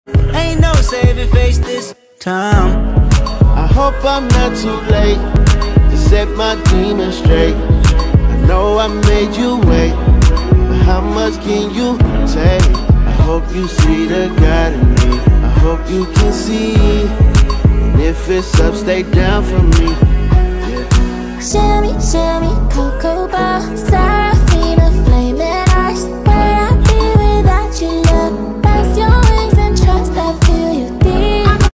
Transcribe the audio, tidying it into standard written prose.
Ain't no saving face this time. I hope I'm not too late to set my demons straight. I know I made you wait, but how much can you take? I hope you see the God in me. I hope you can see. And if it's up, stay down for me. Shimmy, shimmy, cocoa bar.